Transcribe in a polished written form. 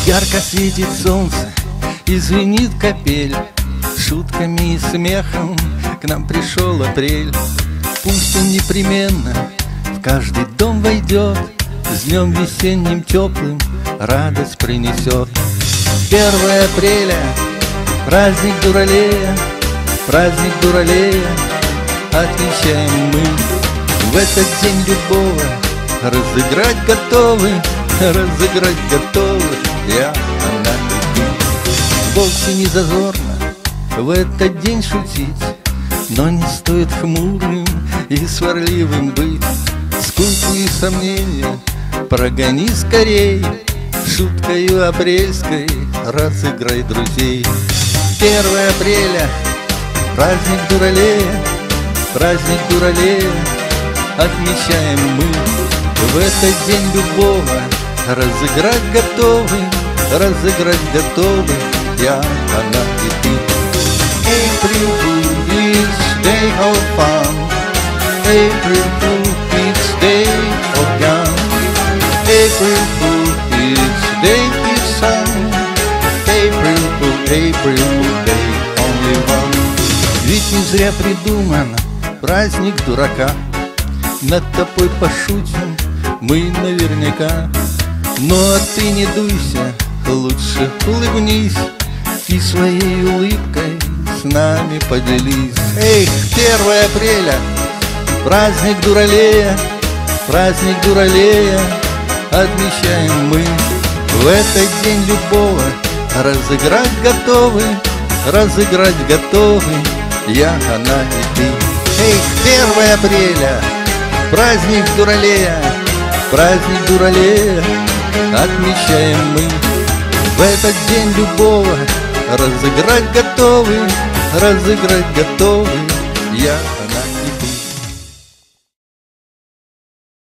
Ярко светит солнце и звенит капель. Шутками и смехом к нам пришел апрель. Пусть он непременно в каждый дом войдет, с днем весенним теплым радость принесет. 1 апреля — праздник Дуралея, праздник Дуралея отмечаем мы. В этот день любого разыграть готовы, разыграть готовы я, она и ты. Вовсе не зазорно в этот день шутить, но не стоит хмурым и сварливым быть. Скуку и сомнения прогони скорей, шуткою апрельской разыграй друзей. 1 апреля — праздник Дуралея, праздник Дуралея отмечаем мы. В этот день любого разыграть готовы, разыграть готовы я, она и ты. April Fool, it's day of fun. April Fool, it's day of young. April Fool, it's day of sun. April Fool, April Fool, day only one. Ведь не зря придуман праздник дурака. Над тобой пошутим мы наверняка. Ну а ты не дуйся, лучше улыбнись и своей улыбкой с нами поделись. Эх, 1 апреля — праздник Дуралея, праздник Дуралея отмечаем мы. В этот день любого разыграть готовы, разыграть готовы я, она и ты. Эх, 1 апреля — праздник Дуралея, праздник Дуралея отмечаем мы. В этот день любого разыграть готовы, разыграть готовы я,